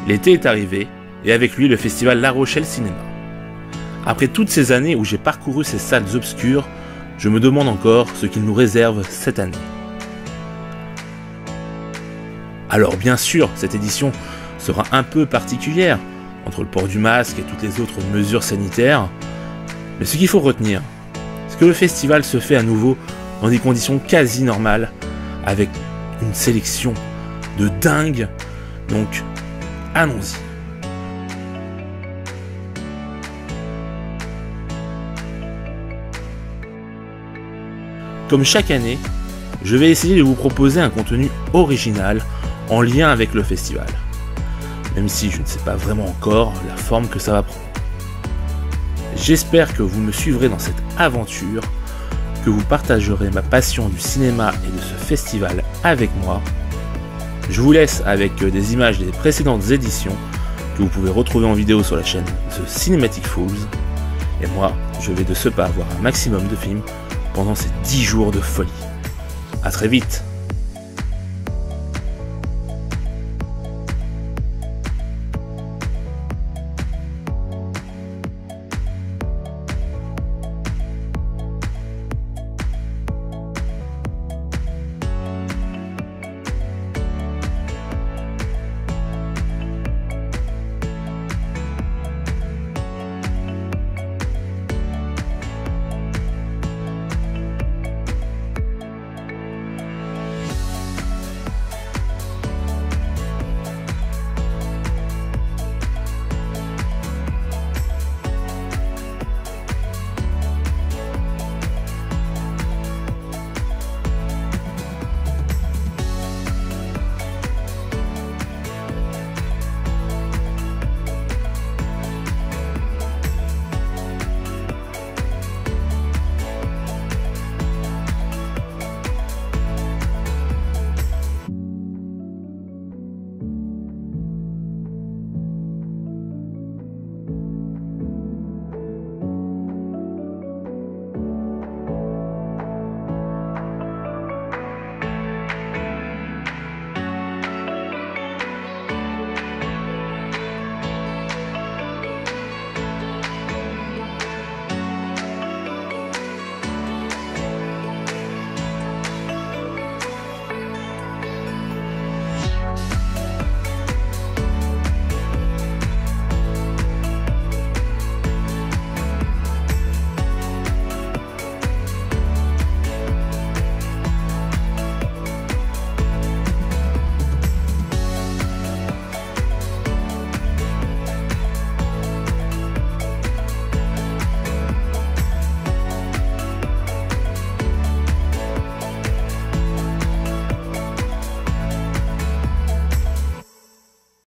L'été est arrivé, et avec lui le festival La Rochelle Cinéma. Après toutes ces années où j'ai parcouru ces salles obscures, je me demande encore ce qu'il nous réserve cette année. Alors bien sûr, cette édition sera un peu particulière, entre le port du masque et toutes les autres mesures sanitaires, mais ce qu'il faut retenir, c'est que le festival se fait à nouveau dans des conditions quasi normales, avec une sélection de dingue, donc allons-y. Comme chaque année, je vais essayer de vous proposer un contenu original en lien avec le festival, même si je ne sais pas vraiment encore la forme que ça va prendre. J'espère que vous me suivrez dans cette aventure, que vous partagerez ma passion du cinéma et de ce festival avec moi. Je vous laisse avec des images des précédentes éditions que vous pouvez retrouver en vidéo sur la chaîne The Cinematic Fools. Et moi, je vais de ce pas voir un maximum de films pendant ces 10 jours de folie. A très vite!